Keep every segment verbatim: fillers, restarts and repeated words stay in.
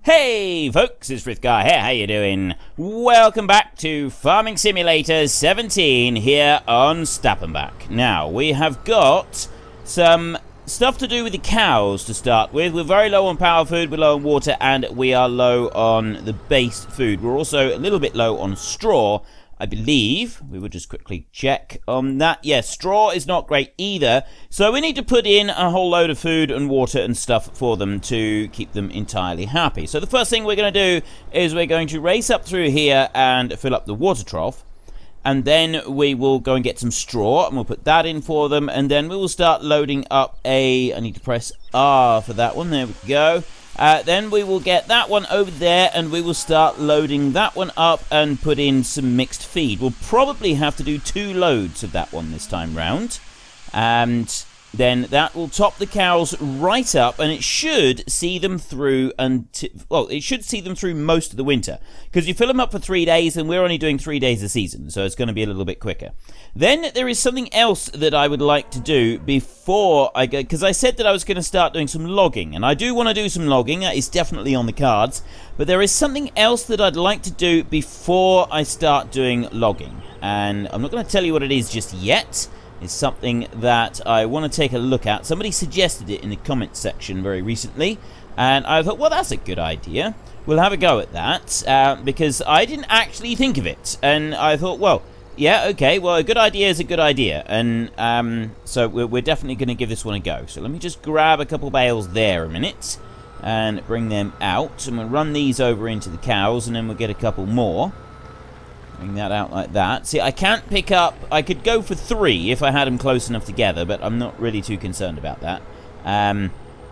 Hey folks, it's Frithgar here, how you doing? Welcome back to Farming Simulator seventeen here on Stappenbach. Now, we have got some stuff to do with the cows to start with. We're very low on power food, we're low on water, and we are low on the base food. We're also a little bit low on straw, I believe. We will just quickly check on that. Yes, straw is not great either. So we need to put in a whole load of food and water and stuff for them to keep them entirely happy. So the first thing we're going to do is we're going to race up through here and fill up the water trough. And then we will go and get some straw and we'll put that in for them. And then we will start loading up a... I need to press R for that one. There we go. Uh, then we will get that one over there and we will start loading that one up and put in some mixed feed. We'll probably have to do two loads of that one this time round. And then that will top the cows right up and it should see them through until... Well, it should see them through most of the winter. Because you fill them up for three days and we're only doing three days a season. So it's going to be a little bit quicker. Then there is something else that I would like to do before I go... Because I said that I was going to start doing some logging. And I do want to do some logging. That is definitely on the cards. But there is something else that I'd like to do before I start doing logging. And I'm not going to tell you what it is just yet. It's something that I want to take a look at. Somebody suggested it in the comments section very recently. And I thought, well, that's a good idea. We'll have a go at that. Uh, because I didn't actually think of it. And I thought, well... Yeah, okay, well, a good idea is a good idea, and um, so we're, we're definitely going to give this one a go. So let me just grab a couple bales there a minute, and bring them out, and we'll run these over into the cows, and then we'll get a couple more. Bring that out like that. See, I can't pick up, I could go for three if I had them close enough together, but I'm not really too concerned about that. Um,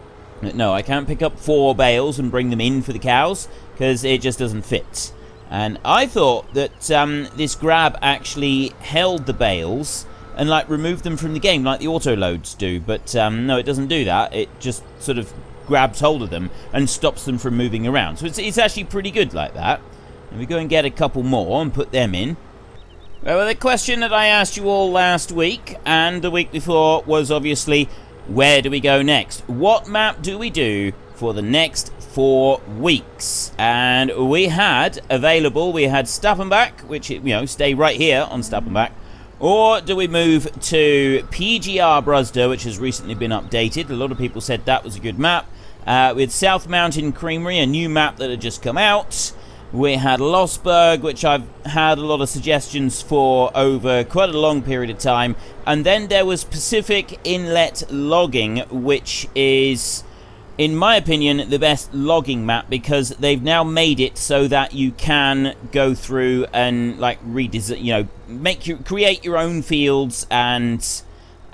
no, I can't pick up four bales and bring them in for the cows, because it just doesn't fit. And I thought that um, this grab actually held the bales and like removed them from the game like the auto loads do. But um, no, it doesn't do that. It just sort of grabs hold of them and stops them from moving around. So it's, it's actually pretty good like that. And we go and get a couple more and put them in. Well, the question that I asked you all last week and the week before was obviously, where do we go next? What map do we do for the next four weeks? And we had available, we had Stappenbach, which, you know, stay right here on Stappenbach, or do we move to P G R Brusder, which has recently been updated. A lot of people said that was a good map. Uh, with South Mountain Creamery, a new map that had just come out. We had Losberg, which I've had a lot of suggestions for over quite a long period of time. And then there was Pacific Inlet Logging, which is, in my opinion, the best logging map because they've now made it so that you can go through and like redesign, you know, make you create your own fields and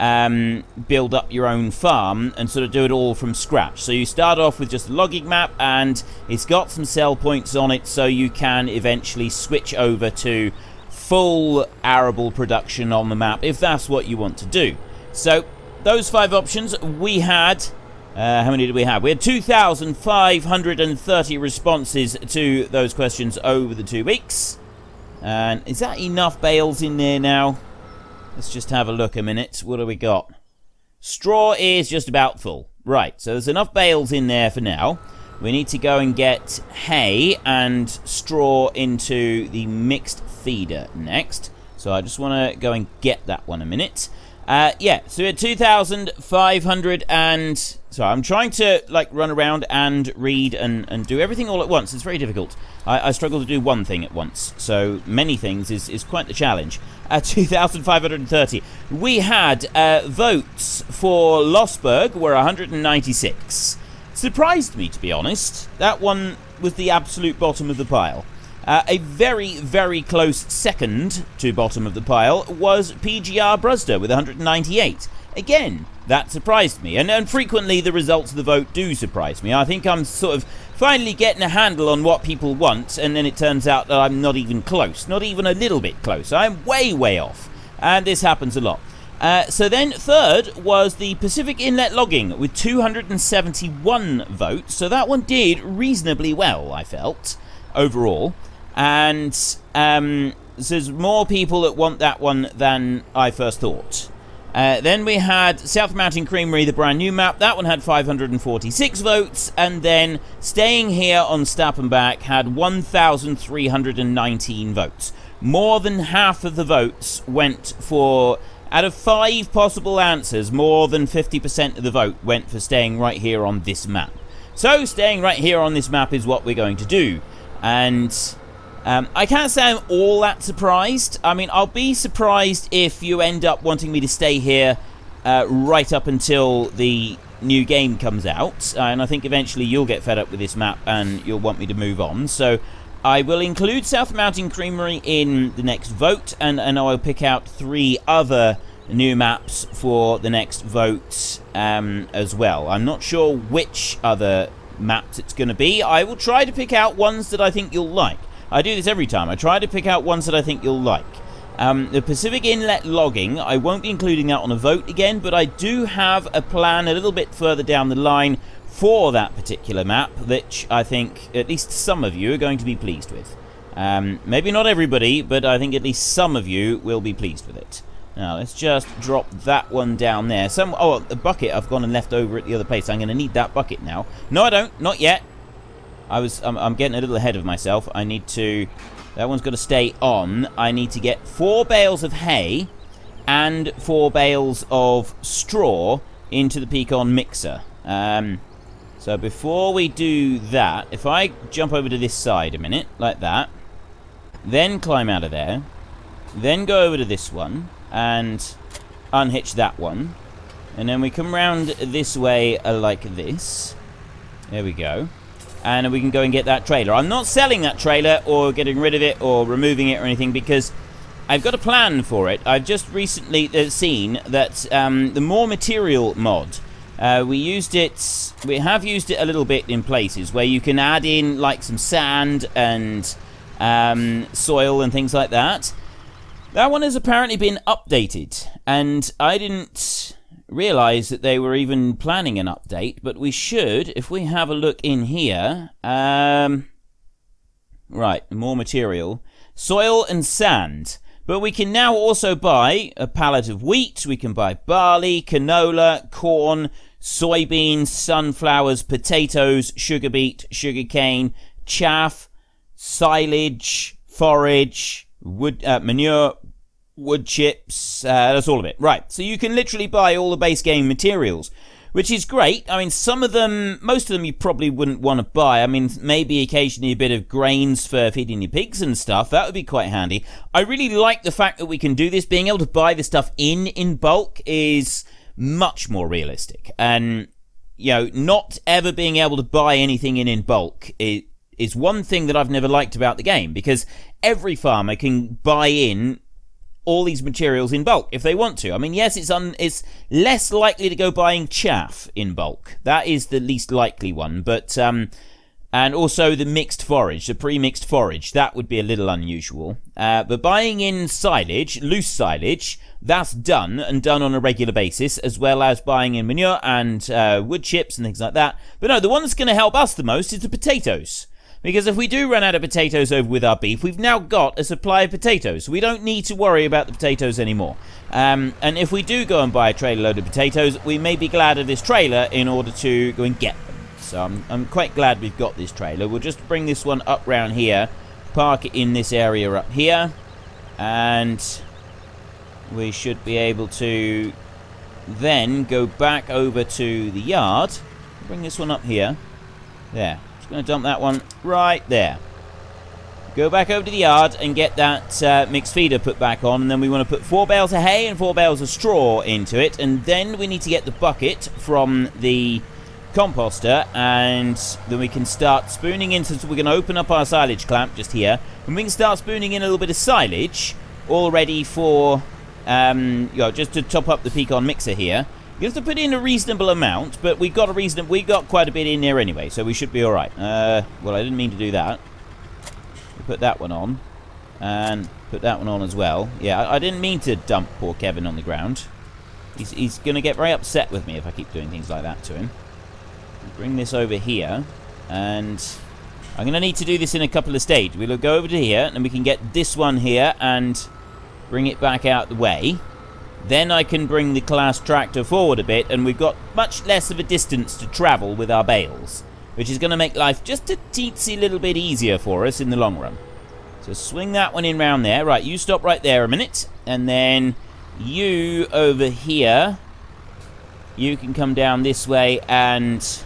um, build up your own farm and sort of do it all from scratch. So you start off with just a logging map and it's got some sell points on it so you can eventually switch over to full arable production on the map if that's what you want to do. So those five options we had. Uh, how many did we have? We had two thousand five hundred thirty responses to those questions over the two weeks. And is that enough bales in there now? Let's just have a look a minute. What do we got? Straw is just about full. Right, so there's enough bales in there for now. We need to go and get hay and straw into the mixed feeder next. So I just want to go and get that one a minute. Uh, yeah, so we had two thousand five hundred and... Sorry, I'm trying to like run around and read and, and do everything all at once. It's very difficult. I, I struggle to do one thing at once. So many things is, is quite the challenge. Uh, two thousand five hundred thirty. We had uh, votes for Losberg were one hundred ninety-six. Surprised me, to be honest. That one was the absolute bottom of the pile. Uh, a very, very close second to bottom of the pile was P G R Brusder with one hundred ninety-eight. Again, that surprised me. And, and frequently the results of the vote do surprise me. I think I'm sort of finally getting a handle on what people want, and then it turns out that I'm not even close. Not even a little bit close. I'm way, way off. And this happens a lot. Uh, so then third was the Pacific Inlet Logging with two hundred seventy-one votes. So that one did reasonably well, I felt, overall. And um, there's more people that want that one than I first thought. Uh, then we had South Mountain Creamery, the brand new map. That one had five hundred forty-six votes. And then staying here on Stappenbach had one thousand three hundred nineteen votes. More than half of the votes went for, out of five possible answers, more than fifty percent of the vote went for staying right here on this map. So staying right here on this map is what we're going to do. And um, I can't say I'm all that surprised. I mean, I'll be surprised if you end up wanting me to stay here uh, right up until the new game comes out. Uh, and I think eventually you'll get fed up with this map and you'll want me to move on. So I will include South Mountain Creamery in the next vote, and, and I'll pick out three other new maps for the next vote um, as well. I'm not sure which other maps it's going to be. I will try to pick out ones that I think you'll like. I do this every time. I try to pick out ones that I think you'll like. Um, the Pacific Inlet logging, I won't be including that on a vote again, but I do have a plan a little bit further down the line for that particular map, which I think at least some of you are going to be pleased with. Um, maybe not everybody, but I think at least some of you will be pleased with it. Now, let's just drop that one down there. Some Oh, the bucket I've gone and left over at the other place. I'm going to need that bucket now. No, I don't. Not yet. I was, I'm, I'm getting a little ahead of myself. I need to... That one's got to stay on. I need to get four bales of hay and four bales of straw into the pecan mixer. Um... So before we do that, if I jump over to this side a minute, like that, then climb out of there, then go over to this one, and unhitch that one, and then we come round this way uh, like this. There we go. And we can go and get that trailer. I'm not selling that trailer or getting rid of it or removing it or anything because I've got a plan for it. I've just recently uh, seen that um, the More Material mod, Uh, we used it, we have used it a little bit in places where you can add in like some sand and um, soil and things like that. That one has apparently been updated, and I didn't realize that they were even planning an update, but we should, if we have a look in here, um, right, more material, soil and sand. But we can now also buy a pallet of wheat, we can buy barley, canola, corn, soybeans, sunflowers, potatoes, sugar beet, sugar cane, chaff, silage, forage, wood, uh, manure, wood chips, uh, that's all of it. Right, so you can literally buy all the base game materials, which is great. I mean, some of them, most of them you probably wouldn't want to buy. I mean, maybe occasionally a bit of grains for feeding your pigs and stuff. That would be quite handy. I really like the fact that we can do this. Being able to buy the stuff in, in bulk is much more realistic. And, you know, not ever being able to buy anything in, in bulk is, is one thing that I've never liked about the game, because every farmer can buy in all these materials in bulk if they want to. I mean, yes, it's un it's less likely to go buying chaff in bulk. That is the least likely one, but um and also the mixed forage, the pre-mixed forage, that would be a little unusual. Uh, but buying in silage, loose silage, that's done, and done on a regular basis, as well as buying in manure and uh, wood chips and things like that. But no, the one that's going to help us the most is the potatoes. Because if we do run out of potatoes over with our beef, we've now got a supply of potatoes. So we don't need to worry about the potatoes anymore. Um, and if we do go and buy a trailer load of potatoes, we may be glad of this trailer in order to go and get them. So I'm, I'm quite glad we've got this trailer. We'll just bring this one up round here, park it in this area up here, and we should be able to then go back over to the yard. Bring this one up here. There. Going to dump that one right there. Go back over to the yard and get that uh, mixed feeder put back on, and then we want to put four bales of hay and four bales of straw into it, and then we need to get the bucket from the composter, and then we can start spooning in. So we're going to open up our silage clamp just here, and we can start spooning in a little bit of silage, all ready for um, you know, just to top up the pecan mixer here. You have to put in a reasonable amount, but we got a reason. We got quite a bit in there anyway, so we should be all right. Uh, well, I didn't mean to do that. We put that one on, and put that one on as well. Yeah, I, I didn't mean to dump poor Kevin on the ground. He's, he's going to get very upset with me if I keep doing things like that to him. Bring this over here, and I'm going to need to do this in a couple of stages. We'll go over to here, and we can get this one here and bring it back out the way. then I can bring the class tractor forward a bit, and we've got much less of a distance to travel with our bales, which is going to make life just a teensy little bit easier for us in the long run. So swing that one in round there. Right, you stop right there a minute, and then you over here, you can come down this way and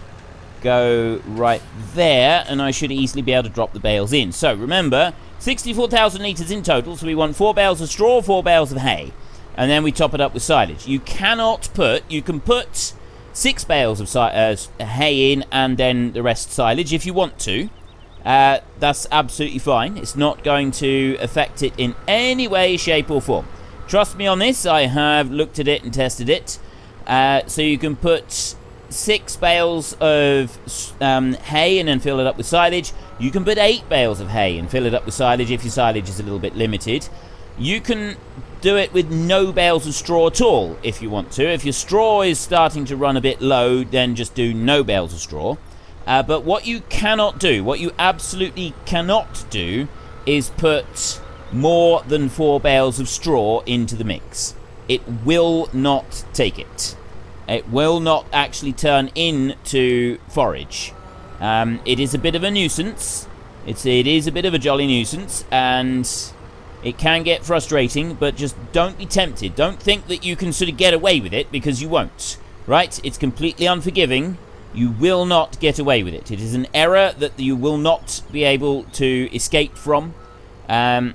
go right there, and I should easily be able to drop the bales in. So remember, sixty-four thousand litres in total, so we want four bales of straw, four bales of hay, and then we top it up with silage. You cannot put, you can put six bales of si uh, hay in and then the rest silage if you want to. Uh, that's absolutely fine. It's not going to affect it in any way, shape or form. Trust me on this, I have looked at it and tested it. Uh, so you can put six bales of um, hay and then fill it up with silage. You can put eight bales of hay and fill it up with silage if your silage is a little bit limited. You can do it with no bales of straw at all if you want to. If your straw is starting to run a bit low, then just do no bales of straw. Uh, but what you cannot do, what you absolutely cannot do, is put more than four bales of straw into the mix. It will not take it. It will not actually turn into forage. Um, it is a bit of a nuisance. It's, it is a bit of a jolly nuisance, and it can get frustrating, but just don't be tempted. Don't think that you can sort of get away with it, because you won't. Right? It's completely unforgiving. You will not get away with it. It is an error that you will not be able to escape from. Um,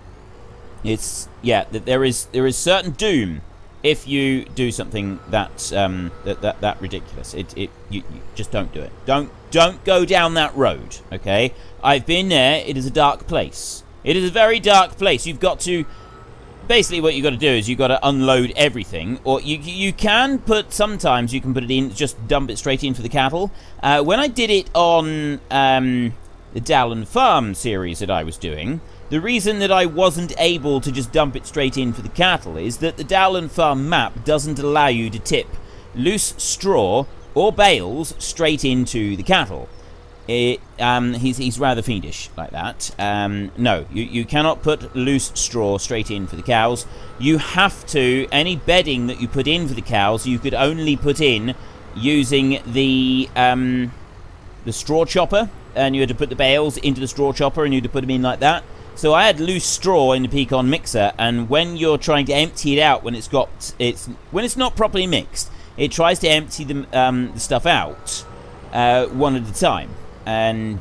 it's, yeah, that there is there is certain doom if you do something that um, that, that that ridiculous. It it you, you just don't do it. Don't don't go down that road. Okay, I've been there. It is a dark place. It is a very dark place. You've got to. Basically, what you've got to do is you've got to unload everything, or you you can put, sometimes you can put it in, just dump it straight in for the cattle. Uh, when I did it on um, the Dowland Farm series that I was doing, the reason that I wasn't able to just dump it straight in for the cattle is that the Dowland Farm map doesn't allow you to tip loose straw or bales straight into the cattle. It, um, he's, he's rather fiendish like that. Um, no, you, you cannot put loose straw straight in for the cows. You have to, any bedding that you put in for the cows, you could only put in using the, um, the straw chopper, and you had to put the bales into the straw chopper, and you had to put them in like that. So I had loose straw in the pecan mixer, and when you're trying to empty it out, when it's got, it's, when it's not properly mixed, it tries to empty the, um, the stuff out uh, one at a time. And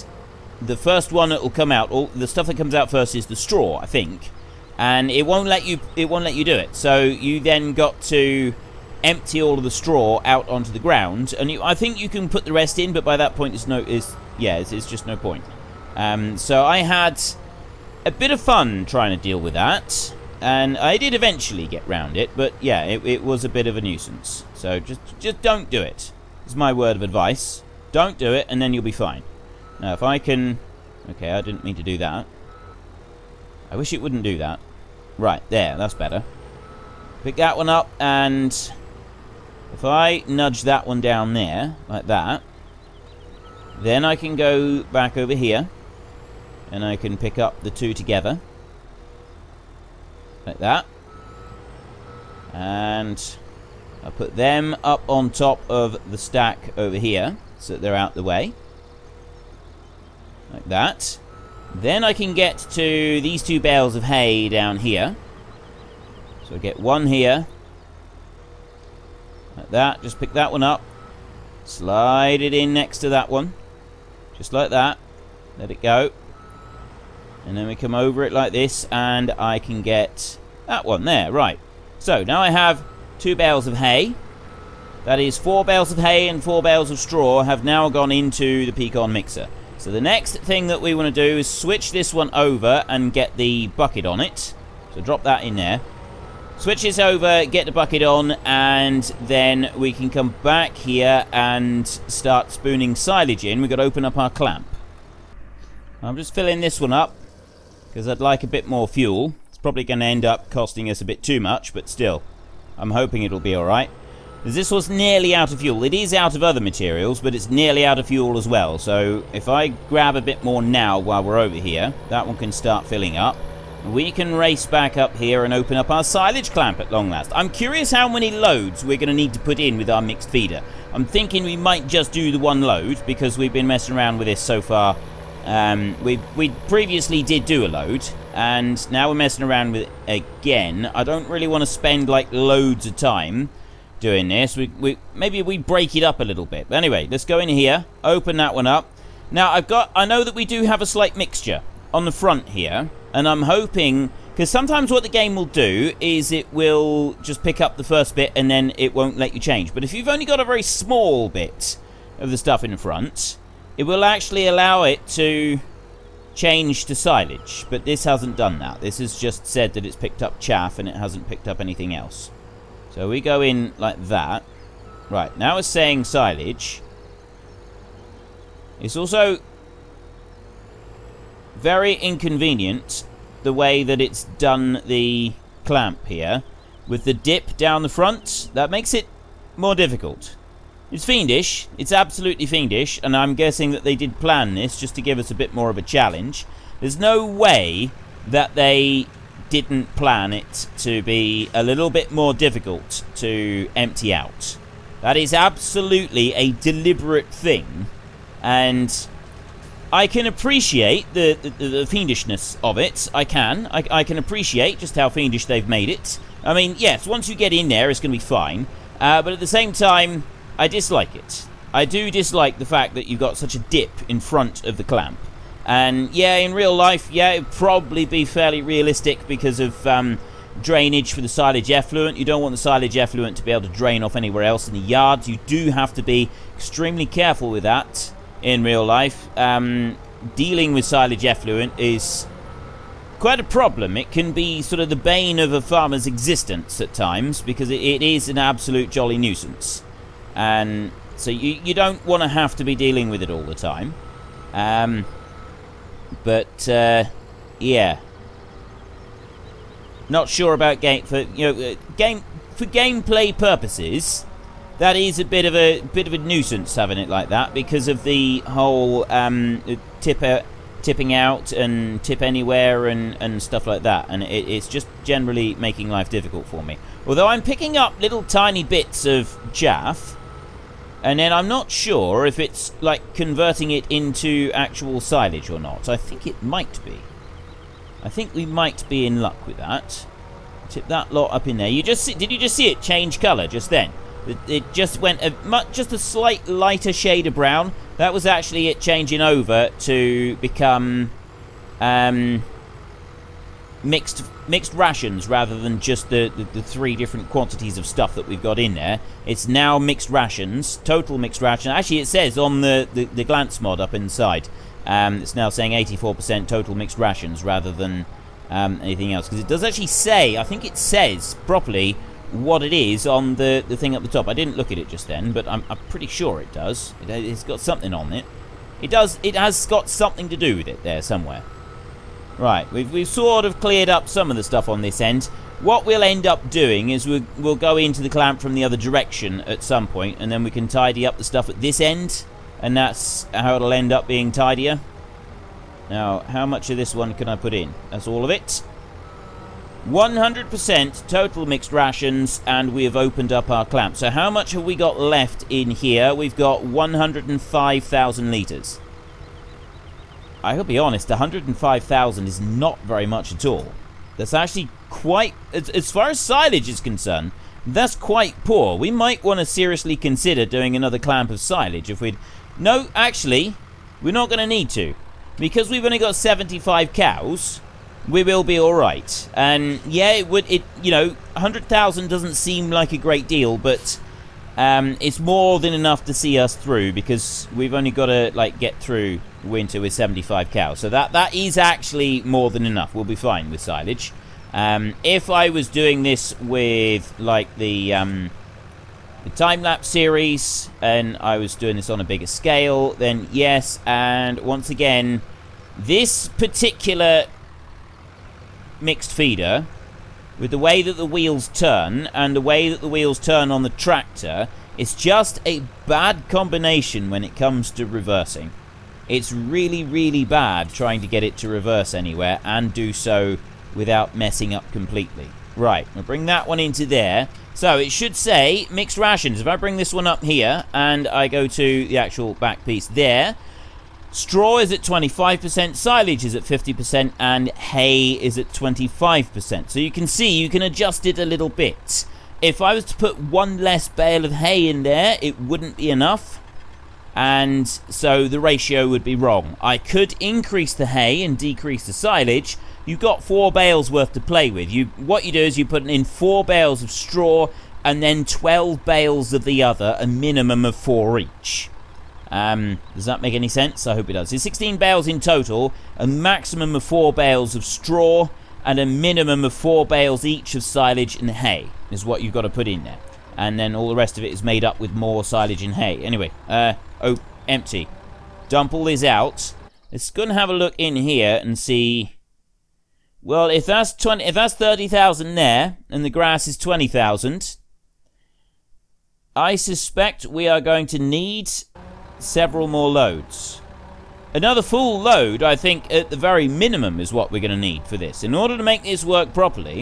the first one that will come out, all the stuff that comes out first is the straw, I think, and it won't let you. It won't let you do it. So you then got to empty all of the straw out onto the ground, and you, I think you can put the rest in, but by that point, it's no. Is yeah, it's, it's just no point. Um, so I had a bit of fun trying to deal with that, and I did eventually get round it. But yeah, it, it was a bit of a nuisance. So just just don't do it. It's my word of advice. Don't do it, and then you'll be fine. Now, if I can... Okay, I didn't mean to do that. I wish it wouldn't do that. Right, there, that's better. Pick that one up, and if I nudge that one down there, like that, then I can go back over here, and I can pick up the two together. Like that. And I'll put them up on top of the stack over here, so that they're out the way. Like that. Then I can get to these two bales of hay down here. So I get one here. Like that. Just pick that one up. Slide it in next to that one. Just like that. Let it go. And then we come over it like this, and I can get that one there. Right. So now I have two bales of hay. That is four bales of hay and four bales of straw have now gone into the pecan mixer. So the next thing that we want to do is switch this one over and get the bucket on it. So drop that in there. Switch this over, get the bucket on, and then we can come back here and start spooning silage in. We've got to open up our clamp. I'm just filling this one up because I'd like a bit more fuel. It's probably going to end up costing us a bit too much, but still, I'm hoping it'll be alright. This was nearly out of fuel. It is out of other materials, but it's nearly out of fuel as well. So if I grab a bit more now while we're over here, that one can start filling up. we can race back up here and open up our silage clamp at long last. I'm curious how many loads we're going to need to put in with our mixed feeder. I'm thinking we might just do the one load because we've been messing around with this so far. Um, we, we previously did do a load, and now we're messing around with it again. I don't really want to spend like loads of time doing this. We, we maybe we break it up a little bit. But anyway, let's go in here, open that one up. Now I've got, I know that we do have a slight mixture on the front here, and I'm hoping, because sometimes what the game will do is it will just pick up the first bit and then it won't let you change. But if you've only got a very small bit of the stuff in front, it will actually allow it to change to silage. But this hasn't done that. This has just said that it's picked up chaff and it hasn't picked up anything else. So we go in like that. Right, now it's saying silage. It's also very inconvenient the way that it's done the clamp here with the dip down the front. That makes it more difficult. It's fiendish. It's absolutely fiendish, and I'm guessing that they did plan this just to give us a bit more of a challenge. There's no way that they didn't plan it to be a little bit more difficult to empty out. That is absolutely a deliberate thing, and I can appreciate the, the, the fiendishness of it. I can. I, I can appreciate just how fiendish they've made it. I mean, yes, once you get in there, it's going to be fine. Uh, but at the same time, I dislike it. I do dislike the fact that you've got such a dip in front of the clamp. And, yeah, in real life, yeah, it'd probably be fairly realistic because of um, drainage for the silage effluent. You don't want the silage effluent to be able to drain off anywhere else in the yards. You do have to be extremely careful with that. In real life, um, dealing with silage effluent is quite a problem. It can be sort of the bane of a farmer's existence at times because it, it is an absolute jolly nuisance. And so you, you don't want to have to be dealing with it all the time. Um, but, uh, yeah. Not sure about game for, you know, uh, game for gameplay purposes. That is a bit of a bit of a nuisance having it like that because of the whole um, tipper, tipping out and tip anywhere and, and stuff like that. And it, it's just generally making life difficult for me. Although I'm picking up little tiny bits of chaff, and then I'm not sure if it's like converting it into actual silage or not. I think it might be. I think we might be in luck with that. Tip that lot up in there. You just see, did you just see it change colour just then? It just went a much, just a slight lighter shade of brown. That was actually it changing over to become um, mixed mixed rations rather than just the, the, the three different quantities of stuff that we've got in there. It's now mixed rations, total mixed rations. Actually, it says on the, the, the glance mod up inside, um, it's now saying eighty-four percent total mixed rations rather than um, anything else. Because it does actually say, I think it says properly what it is on the, the thing up the top. I didn't look at it just then, but I'm, I'm pretty sure it does. It, it's got something on it. It does. It has got something to do with it there somewhere. Right, we've, we've sort of cleared up some of the stuff on this end. What we'll end up doing is we'll, we'll go into the clamp from the other direction at some point, and then we can tidy up the stuff at this end, and that's how it'll end up being tidier. Now, how much of this one can I put in? That's all of it. one hundred percent total mixed rations, and we have opened up our clamp. So how much have we got left in here? We've got one hundred five thousand litres. I gotta be honest, one hundred five thousand is not very much at all. That's actually quite, as, as far as silage is concerned, that's quite poor. We might want to seriously consider doing another clamp of silage if we'd... No, actually, we're not going to need to. Because we've only got seventy-five cows, we will be alright. And yeah, it would, it you know, one hundred thousand doesn't seem like a great deal, but um, it's more than enough to see us through, because we've only got to, like, get through winter with seventy-five cows. So that that is actually more than enough. We'll be fine with silage. Um, if I was doing this with, like, the, um, the time-lapse series, and I was doing this on a bigger scale, then yes, and once again, this particular mixed feeder, with the way that the wheels turn, and the way that the wheels turn on the tractor, it's just a bad combination when it comes to reversing. It's really, really bad trying to get it to reverse anywhere, and do so without messing up completely. Right, we'll bring that one into there. So it should say mixed rations. If I bring this one up here and I go to the actual back piece there, straw is at twenty-five percent, silage is at fifty percent, and hay is at twenty-five percent. So you can see you can adjust it a little bit. If I was to put one less bale of hay in there, it wouldn't be enough. And so the ratio would be wrong. I could increase the hay and decrease the silage. You've got four bales worth to play with. You, what you do is you put in four bales of straw and then twelve bales of the other, a minimum of four each. Um, does that make any sense? I hope it does. It's sixteen bales in total, a maximum of four bales of straw, and a minimum of four bales each of silage and hay is what you've got to put in there. And then all the rest of it is made up with more silage and hay. Anyway, uh, oh, empty. Dump all this out. Let's go and have a look in here and see. Well, if that's twenty, if that's thirty thousand there, and the grass is twenty thousand, I suspect we are going to need several more loads. Another full load, I think, at the very minimum, is what we're going to need for this. In order to make this work properly,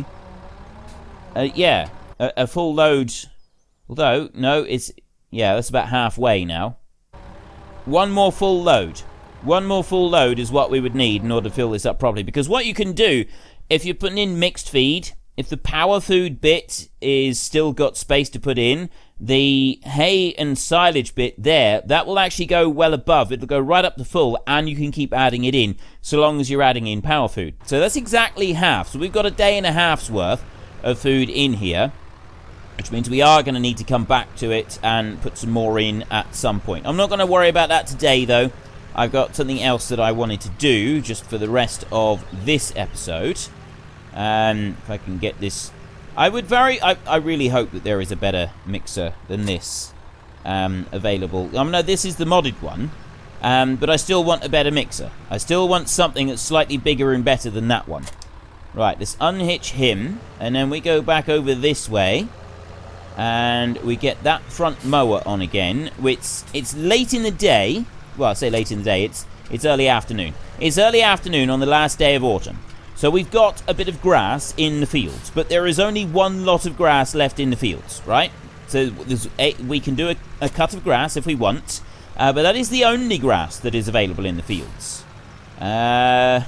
uh, yeah, a, a full load. Although, no, it's, yeah, that's about halfway now. One more full load. One more full load is what we would need in order to fill this up properly. Because what you can do, if you're putting in mixed feed, if the power food bit is still got space to put in, the hay and silage bit there, that will actually go well above. It'll go right up to full, and you can keep adding it in, so long as you're adding in power food. So that's exactly half. So we've got a day and a half's worth of food in here, which means we are going to need to come back to it and put some more in at some point. I'm not going to worry about that today, though. I've got something else that I wanted to do just for the rest of this episode. Um, if I can get this... I would very... I, I really hope that there is a better mixer than this um, available. I mean, no, this is the modded one, um, but I still want a better mixer. I still want something that's slightly bigger and better than that one. Right, let's unhitch him, and then we go back over this way. And we get that front mower on again, which it's late in the day. Well, I say late in the day, it's it's early afternoon. It's early afternoon on the last day of autumn. So we've got a bit of grass in the fields, but there is only one lot of grass left in the fields, right? So there's a, we can do a, a cut of grass if we want, uh, but that is the only grass that is available in the fields. Uh,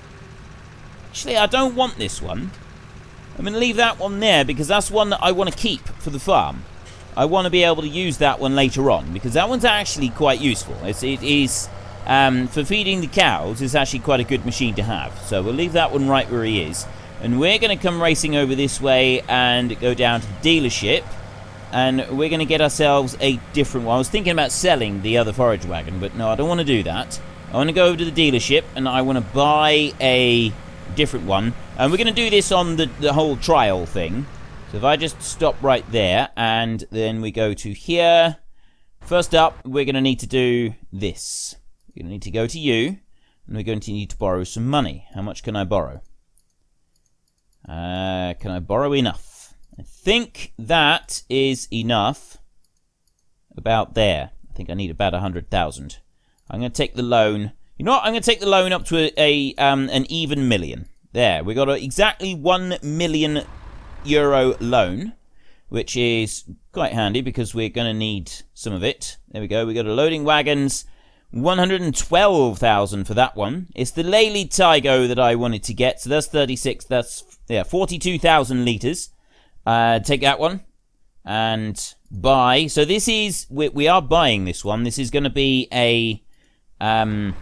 actually, I don't want this one. I'm going to leave that one there because that's one that I want to keep for the farm. I want to be able to use that one later on because that one's actually quite useful. It's, it is, um, for feeding the cows, it's actually quite a good machine to have. So we'll leave that one right where he is. And we're going to come racing over this way and go down to the dealership. And we're going to get ourselves a different one. I was thinking about selling the other forage wagon, but no, I don't want to do that. I want to go over to the dealership and I want to buy a different one. And we're going to do this on the, the whole trial thing. So if I just stop right there and then we go to here. First up, we're going to need to do this. We're going to need to go to you and we're going to need to borrow some money. How much can I borrow? Uh, can I borrow enough? I think that is enough. About there. I think I need about a hundred thousand. I'm going to take the loan. You know what? I'm going to take the loan up to a, a um, an even million. There, we got a, exactly one million euro loan, which is quite handy because we're going to need some of it. There we go. We got a loading wagons, one hundred twelve thousand for that one. It's the Lely Tygo that I wanted to get, so that's thirty-six. That's yeah, forty-two thousand liters. Uh, take that one and buy. So this is we, we are buying this one. This is going to be a um.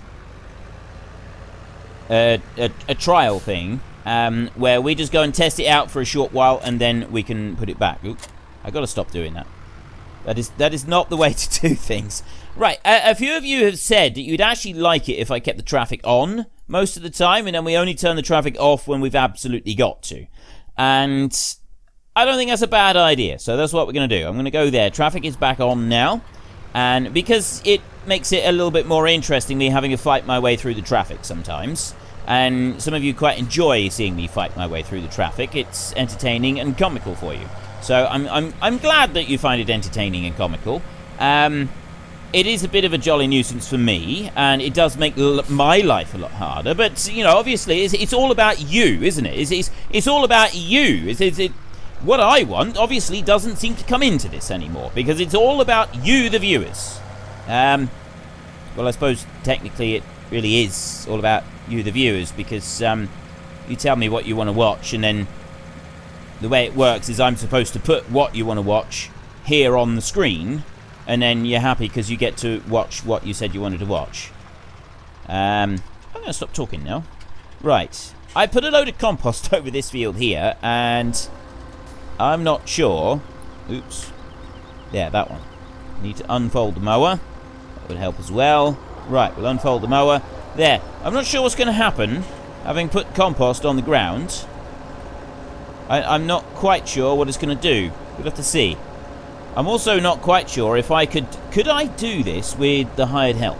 A, a, a trial thing um, where we just go and test it out for a short while and then we can put it back. Oop, I gotta stop doing that. That is that is not the way to do things. Right, a, a few of you have said that you'd actually like it if I kept the traffic on most of the time and then we only turn the traffic off when we've absolutely got to. And I don't think that's a bad idea, so that's what we're going to do. I'm going to go there. Traffic is back on now. And because it makes it a little bit more interesting, me having to fight my way through the traffic sometimes. And some of you quite enjoy seeing me fight my way through the traffic. It's entertaining and comical for you. So I'm I'm I'm glad that you find it entertaining and comical. Um, it is a bit of a jolly nuisance for me, and it does make l my life a lot harder. But, you know, obviously, it's, it's all about you, isn't it? It's, it's, it's all about you. It's, it's, it, what I want, obviously, doesn't seem to come into this anymore, because it's all about you, the viewers. Um, well, I suppose, technically, it really is all about you, the viewers, because um, you tell me what you want to watch, and then the way it works is I'm supposed to put what you want to watch here on the screen, and then you're happy because you get to watch what you said you wanted to watch. Um, I'm going to stop talking now. Right. I put a load of compost over this field here, and I'm not sure... Oops. Yeah, that one. Need to unfold the mower. That would help as well. Right, we'll unfold the mower. There. I'm not sure what's going to happen, having put compost on the ground. I, I'm not quite sure what it's going to do. We'll have to see. I'm also not quite sure if I could... Could I do this with the hired help?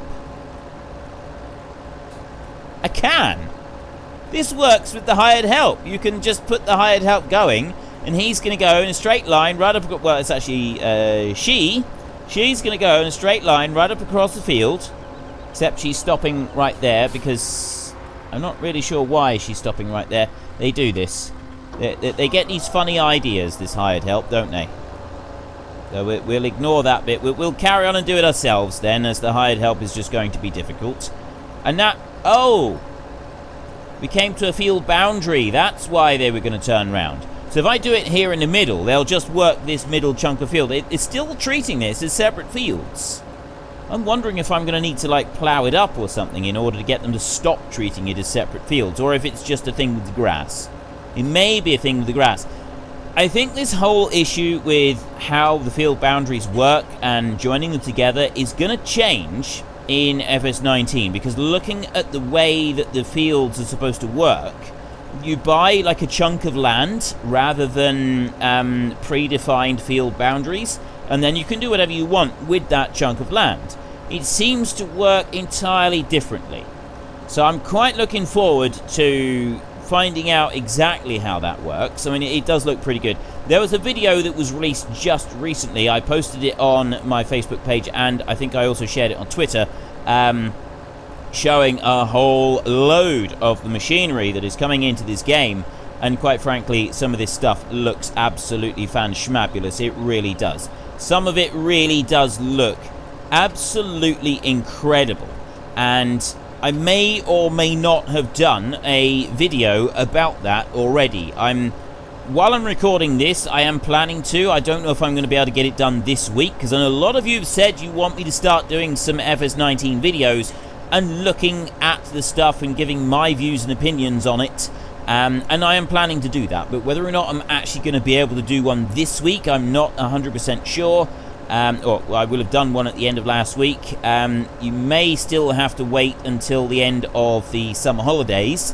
I can! This works with the hired help. You can just put the hired help going, and he's going to go in a straight line right up... Well, it's actually uh, she. She's going to go in a straight line right up across the field. Except she's stopping right there, because... I'm not really sure why she's stopping right there. They do this. They, they, they get these funny ideas, this hired help, don't they? So we'll ignore that bit. We'll, we'll carry on and do it ourselves then, as the hired help is just going to be difficult. And that... Oh! We came to a field boundary. That's why they were going to turn round. So if I do it here in the middle, they'll just work this middle chunk of field. It, it's still treating this as separate fields. I'm wondering if I'm going to need to, like, plough it up or something in order to get them to stop treating it as separate fields. Or if it's just a thing with the grass. It may be a thing with the grass. I think this whole issue with how the field boundaries work and joining them together is going to change in F S nineteen, because looking at the way that the fields are supposed to work, you buy like a chunk of land rather than um, predefined field boundaries, and then you can do whatever you want with that chunk of land. It seems to work entirely differently. So I'm quite looking forward to finding out exactly how that works. I mean, it, it does look pretty good. There was a video that was released just recently. I posted it on my Facebook page, and I think I also shared it on Twitter, um, showing a whole load of the machinery that is coming into this game. And quite frankly, some of this stuff looks absolutely fan-schmabulous. It really does. Some of it really does look absolutely incredible. And I may or may not have done a video about that already. I'm, while I'm recording this, I am planning to. I don't know if I'm going to be able to get it done this week, because I know a lot of you have said you want me to start doing some F S nineteen videos and looking at the stuff and giving my views and opinions on it. Um, and I am planning to do that, but whether or not I'm actually going to be able to do one this week, I'm not one hundred percent sure. Um, or well, I will have done one at the end of last week. Um, you may still have to wait until the end of the summer holidays,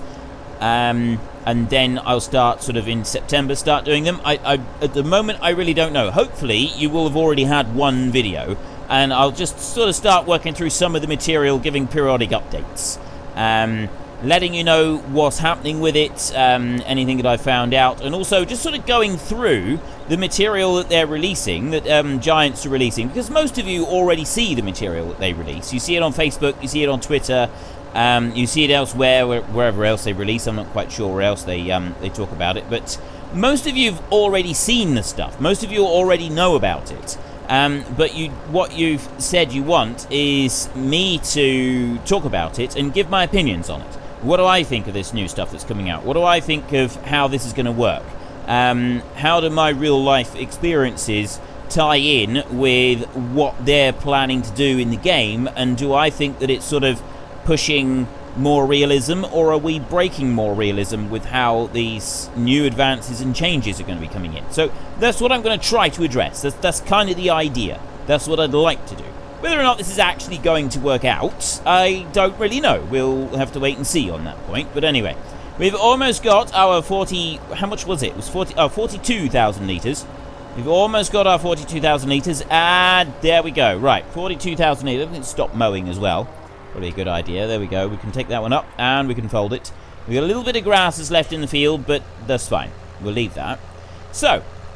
um, and then I'll start sort of in September, start doing them. I, I, at the moment, I really don't know. Hopefully, you will have already had one video, and I'll just sort of start working through some of the material, giving periodic updates. Um, letting you know what's happening with it, um, anything that I found out, and also just sort of going through the material that they're releasing, that um, Giants are releasing, because most of you already see the material that they release. You see it on Facebook, you see it on Twitter, um, you see it elsewhere, where, wherever else they release. I'm not quite sure where else they, um, they talk about it, but most of you have already seen the stuff. Most of you already know about it. Um, but you, what you've said you want is me to talk about it and give my opinions on it. What do I think of this new stuff that's coming out? What do I think of how this is going to work? Um, how do my real-life experiences tie in with what they're planning to do in the game? And do I think that it's sort of pushing more realism, or are we breaking more realism with how these new advances and changes are going to be coming in? So that's what I'm going to try to address. That's, that's kind of the idea. That's what I'd like to do. Whether or not this is actually going to work out, I don't really know. We'll have to wait and see on that point. But anyway, we've almost got our forty... How much was it? It was forty, oh, forty-two thousand litres. We've almost got our forty-two thousand litres. And there we go. Right, forty-two thousand litres. We can stop mowing as well. Probably a good idea. There we go. We can take that one up and we can fold it. We've got a little bit of grass that's left in the field, but that's fine. We'll leave that. So,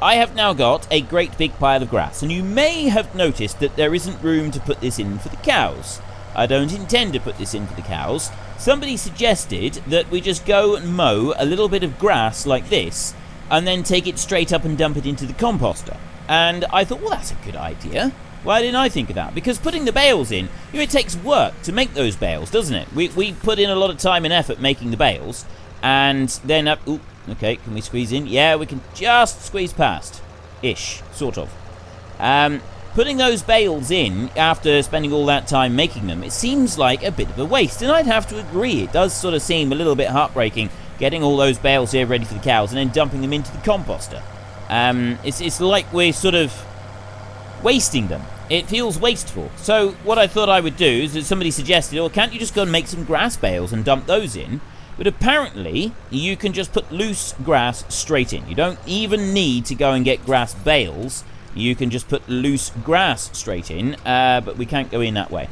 I have now got a great big pile of grass, and you may have noticed that there isn't room to put this in for the cows. I don't intend to put this in for the cows. Somebody suggested that we just go and mow a little bit of grass like this, and then take it straight up and dump it into the composter. And I thought, well, that's a good idea. Why didn't I think of that? Because putting the bales in, you know, it takes work to make those bales, doesn't it? We, we put in a lot of time and effort making the bales, and then up... Ooh, okay, can we squeeze in? Yeah, we can just squeeze past. Ish, sort of. Um, putting those bales in, after spending all that time making them, it seems like a bit of a waste. And I'd have to agree, it does sort of seem a little bit heartbreaking, getting all those bales here ready for the cows, and then dumping them into the composter. Um, it's, it's like we're sort of wasting them. It feels wasteful. So what I thought I would do is that somebody suggested, well, can't you just go and make some grass bales and dump those in? But apparently, you can just put loose grass straight in. You don't even need to go and get grass bales. You can just put loose grass straight in, uh, but we can't go in that way.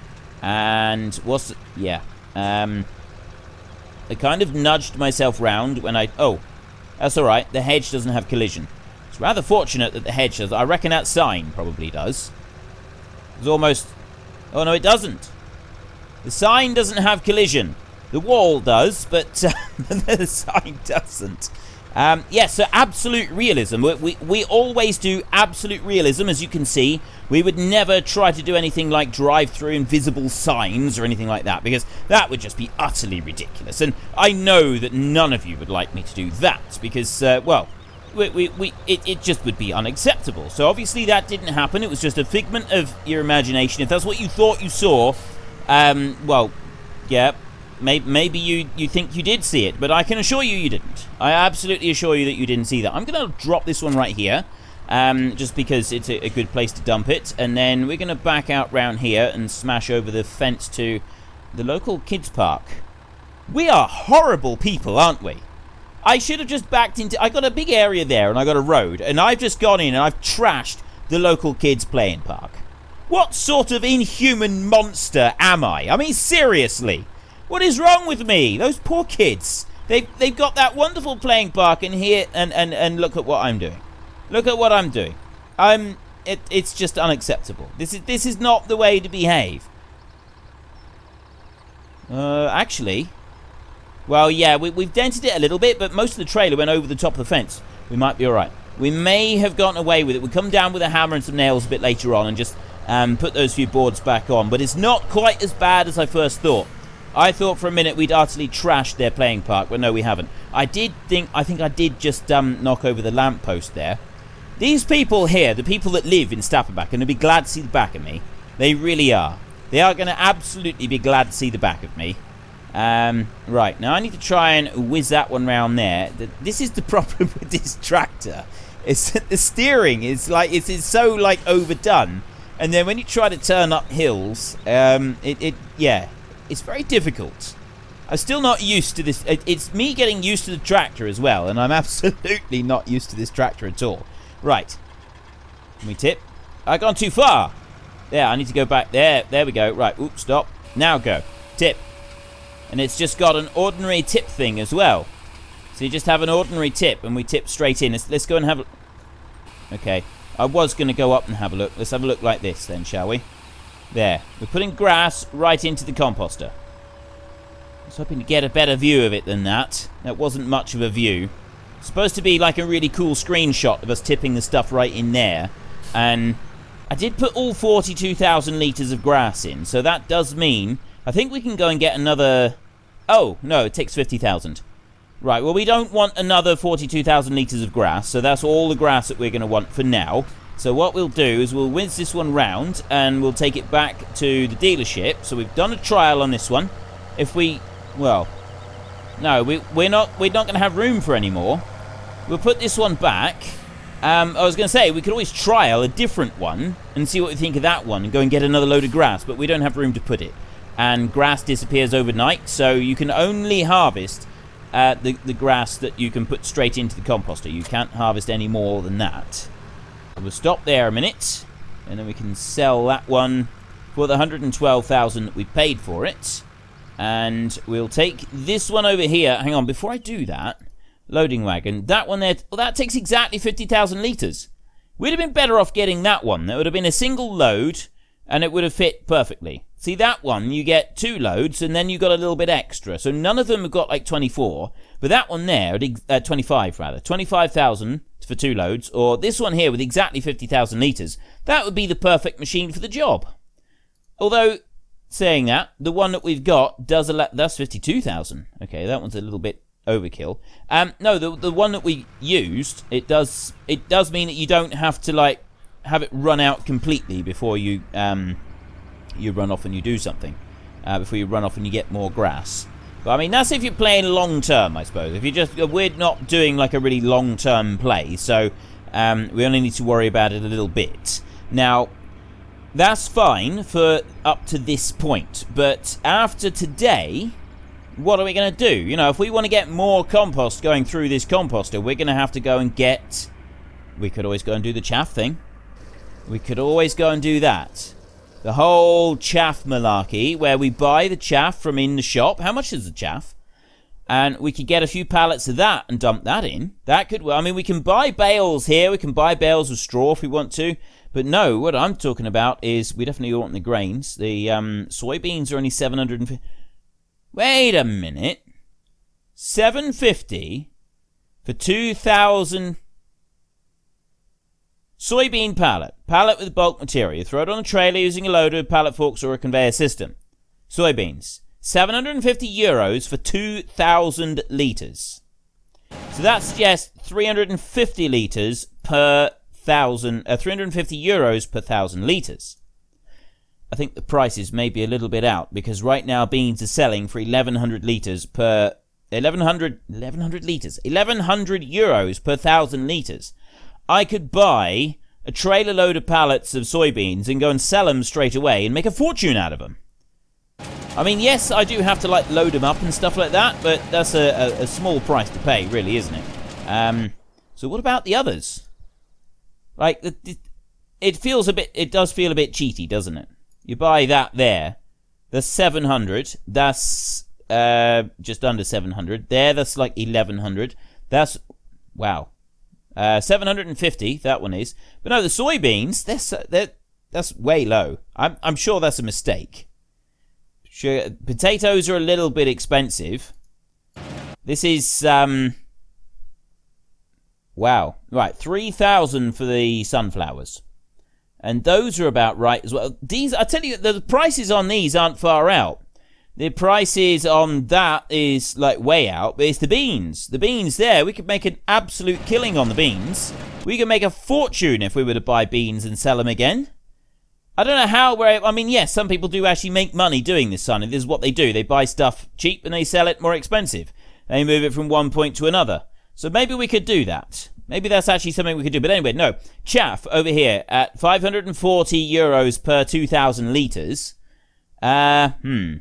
And what's... yeah. Um, I kind of nudged myself round when I... oh, that's alright. The hedge doesn't have collision. It's rather fortunate that the hedge does. I reckon that sign probably does. It's almost... oh, no, it doesn't. The sign doesn't have collision. The wall does, but uh, the sign doesn't. Um, yeah, so absolute realism. We, we, we always do absolute realism, as you can see. We would never try to do anything like drive-through invisible signs or anything like that, because that would just be utterly ridiculous. And I know that none of you would like me to do that, because, uh, well... We, we, we, it, it just would be unacceptable. So obviously that didn't happen. It was just a figment of your imagination. If that's what you thought you saw, um, well, yeah, may, maybe you, you think you did see it, but I can assure you you didn't. I absolutely assure you that you didn't see that. I'm going to drop this one right here, um, just because it's a, a good place to dump it, and then we're going to back out round here and smash over the fence to the local kids park. We are horrible people, aren't we? I should have just backed into... I got a big area there, and I got a road, and I've just gone in and I've trashed the local kids' playing park. What sort of inhuman monster am I? I mean, seriously. What is wrong with me? Those poor kids. They've, they've got that wonderful playing park in here, and, and, and look at what I'm doing. Look at what I'm doing. I'm... It, it's just unacceptable. This is, this is not the way to behave. Uh, actually... Well, yeah, we, we've dented it a little bit, but most of the trailer went over the top of the fence. We might be alright. We may have gotten away with it. We'll come down with a hammer and some nails a bit later on and just um, put those few boards back on. But it's not quite as bad as I first thought. I thought for a minute we'd utterly trashed their playing park, but no, we haven't. I did think, I think I did just um, knock over the lamppost there. These people here, the people that live in Stappenbach, are going to be glad to see the back of me. They really are. They are going to absolutely be glad to see the back of me. Um, right, now I need to try and whiz that one round there. This is the problem with this tractor. It's that the steering is like, it's, it's so like overdone. And then when you try to turn up hills, um, it, it, yeah, it's very difficult. I'm still not used to this. It, it's me getting used to the tractor as well. And I'm absolutely not used to this tractor at all. Right. Can we tip? I've gone too far. There, I need to go back there. There we go. Right, oops, stop. Now go. Tip. And it's just got an ordinary tip thing as well. So you just have an ordinary tip and we tip straight in. Let's, let's go and have a... Okay. I was going to go up and have a look. Let's have a look like this then, shall we? There. We're putting grass right into the composter. I was hoping to get a better view of it than that. That wasn't much of a view. It's supposed to be like a really cool screenshot of us tipping the stuff right in there. And I did put all forty-two thousand litres of grass in. So that does mean... I think we can go and get another... Oh, no, it takes fifty thousand. Right, well, we don't want another forty-two thousand litres of grass, so that's all the grass that we're going to want for now. So what we'll do is we'll whiz this one round, and we'll take it back to the dealership. So we've done a trial on this one. If we... Well... No, we, we're not, we're not going to have room for any more. We'll put this one back. Um, I was going to say, we could always trial a different one, and see what we think of that one, and go and get another load of grass, but we don't have room to put it. And grass disappears overnight, so you can only harvest uh, the, the grass that you can put straight into the composter. You can't harvest any more than that. We'll stop there a minute, and then we can sell that one for the one hundred twelve thousand that we paid for it. And we'll take this one over here. Hang on, before I do that, loading wagon. That one there, well, that takes exactly fifty thousand litres. We'd have been better off getting that one. That would have been a single load, and it would have fit perfectly. See, that one, you get two loads, and then you got a little bit extra. So none of them have got like twenty-four, but that one there, uh, twenty-five rather, twenty-five thousand for two loads, or this one here with exactly fifty thousand litres, that would be the perfect machine for the job. Although, saying that, the one that we've got does a that's fifty-two thousand. Okay, that one's a little bit overkill. Um, no, the the one that we used, it does it does mean that you don't have to like have it run out completely before you um you run off and you do something. Uh, before you run off and you get more grass. But I mean, that's if you're playing long term, I suppose. If you just we're not doing like a really long term play, so um, we only need to worry about it a little bit. Now, that's fine for up to this point, but after today, what are we going to do? You know, if we want to get more compost going through this composter, we're going to have to go and get... We could always go and do the chaff thing. We could always go and do that. The whole chaff malarkey, where we buy the chaff from in the shop. How much is the chaff? And we could get a few pallets of that and dump that in. That could... Well, I mean, we can buy bales here. We can buy bales of straw if we want to. But no, what I'm talking about is we definitely want the grains. The um, soybeans are only seven hundred fifty. Wait a minute. seven hundred fifty for two thousand soybean pallet. Pallet with bulk material. You throw it on a trailer using a loader, pallet forks, or a conveyor system. Soybeans. seven hundred fifty euros for two thousand litres. So that suggests three hundred fifty litres per thousand, uh, three hundred fifty euros per thousand litres. I think the prices may be a little bit out because right now beans are selling for eleven hundred litres per eleven hundred eleven hundred litres, eleven hundred euros per thousand litres. I could buy a trailer load of pallets of soybeans and go and sell them straight away and make a fortune out of them. I mean, yes, I do have to like load them up and stuff like that, but that's a, a, a small price to pay, really, isn't it? Um, so what about the others? Like, it, it feels a bit, it does feel a bit cheaty, doesn't it? You buy that there, that's seven hundred, that's uh, just under seven hundred. There, that's like eleven hundred. That's, wow. Uh, seven hundred fifty, that one is. But no, the soybeans, they're, they're, that's way low. I'm, I'm sure that's a mistake. Sure, potatoes are a little bit expensive. This is, um... wow. Right, three thousand for the sunflowers. And those are about right as well. These, I tell you, the prices on these aren't far out. The prices on that is, like, way out. But it's the beans. The beans there, we could make an absolute killing on the beans. We could make a fortune if we were to buy beans and sell them again. I don't know how, where, I mean, yes, some people do actually make money doing this, Sonny. This is what they do. They buy stuff cheap and they sell it more expensive. They move it from one point to another. So maybe we could do that. Maybe that's actually something we could do. But anyway, no. Chaff over here at five hundred forty euros per two thousand litres. Uh, hmm.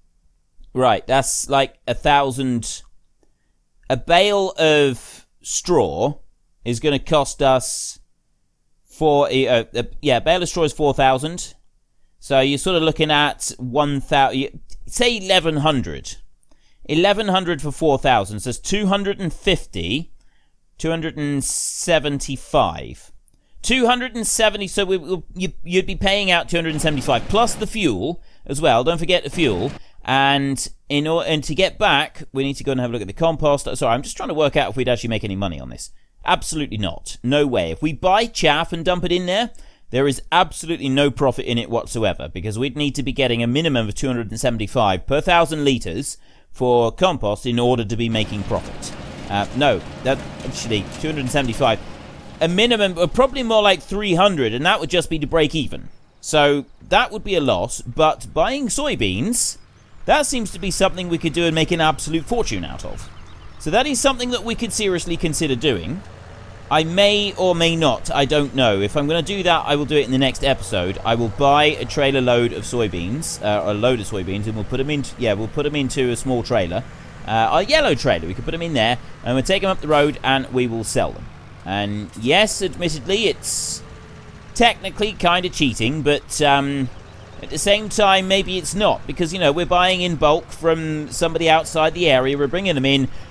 Right, that's like a thousand. A bale of straw is going to cost us four. Uh, uh, yeah, a bale of straw is four thousand. So you're sort of looking at one thousand. Say eleven hundred. eleven hundred for four thousand. So it's two hundred fifty. two hundred seventy-five. two hundred seventy, so we, we, you, you'd be paying out two hundred seventy-five, plus the fuel as well. Don't forget the fuel. And in order, and to get back, we need to go and have a look at the compost. Sorry, I'm just trying to work out if we'd actually make any money on this. Absolutely not. No way. If we buy chaff and dump it in there, there is absolutely no profit in it whatsoever, because we'd need to be getting a minimum of two hundred seventy-five per thousand litres for compost in order to be making profit. Uh, no, that actually two hundred seventy-five. A minimum, uh, probably more like three hundred, and that would just be to break even. So that would be a loss. But buying soybeans, that seems to be something we could do and make an absolute fortune out of. So that is something that we could seriously consider doing. I may or may not. I don't know. If I'm going to do that, I will do it in the next episode. I will buy a trailer load of soybeans, uh, a load of soybeans, and we'll put them in. Yeah, we'll put them into a small trailer. Uh, a yellow trailer, we could put them in there, and we'll take them up the road, and we will sell them. And yes, admittedly, it's technically kind of cheating, but um, at the same time, maybe it's not, because, you know, we're buying in bulk from somebody outside the area, we're bringing them in,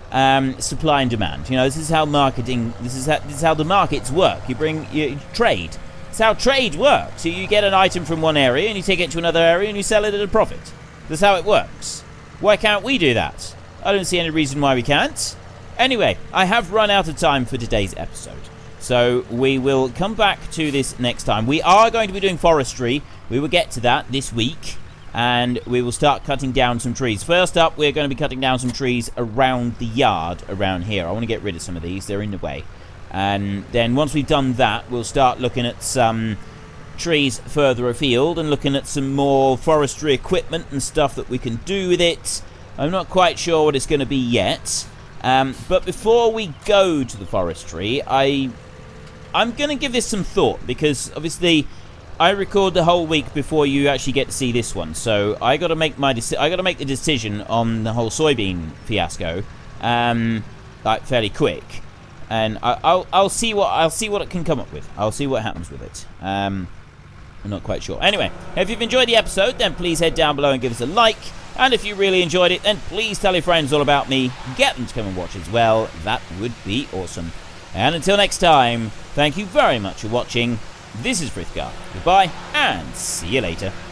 um, supply and demand. You know, this is how marketing, this is how, this is how the markets work. You bring, you trade. It's how trade works. So you get an item from one area and you take it to another area and you sell it at a profit. That's how it works. Why can't we do that? I don't see any reason why we can't. Anyway, I have run out of time for today's episode. So we will come back to this next time. We are going to be doing forestry. We will get to that this week. And we will start cutting down some trees. First up, we're going to be cutting down some trees around the yard around here. I want to get rid of some of these. They're in the way. And then once we've done that, we'll start looking at some trees further afield and looking at some more forestry equipment and stuff that we can do with it. I'm not quite sure what it's going to be yet. Um, but before we go to the forestry, I, I'm going to give this some thought, because obviously I record the whole week before you actually get to see this one. So I got to make my deci- I got to make the decision on the whole soybean fiasco, um, like fairly quick. And I, I'll I'll see what I'll see what it can come up with. I'll see what happens with it. Um, I'm not quite sure. Anyway, if you've enjoyed the episode, then please head down below and give us a like. And if you really enjoyed it, then please tell your friends all about me. Get them to come and watch as well. That would be awesome. And until next time, thank you very much for watching. This is Frithgar. Goodbye, and see you later.